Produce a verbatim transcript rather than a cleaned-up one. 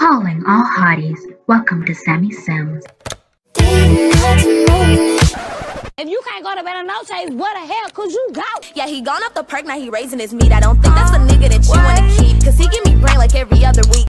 Calling all hotties. Welcome to Sammy Sims. If you can't go to Better No Chase, what the hell could you go? Yeah, he gone off the perk, now he raising his meat. I don't think that's a nigga that you wanna keep, cause he give me brain like every other week.